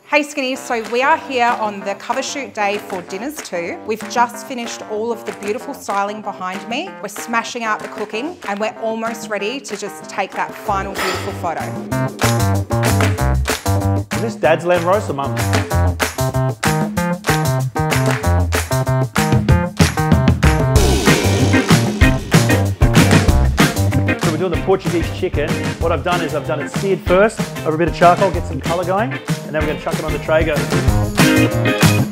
Hey Skinnies, so we are here on the cover shoot day for Dinners 2. We've just finished all of the beautiful styling behind me. We're smashing out the cooking and we're almost ready to just take that final beautiful photo. Is this Dad's lamb roast or Mum's? So we're doing the Portuguese chicken. What I've done is I've done it seared first over a bit of charcoal, get some colour going, and then we're going to chuck it on the Traeger.